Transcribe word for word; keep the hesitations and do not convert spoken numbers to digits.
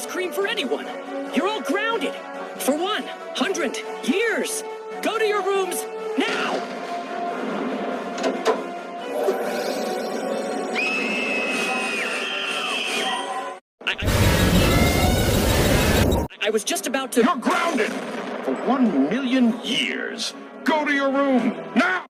cream for anyone. You're all grounded. For one hundred years. Go to your rooms now! I, I, I was just about to... You're grounded! For one million years. Go to your room now!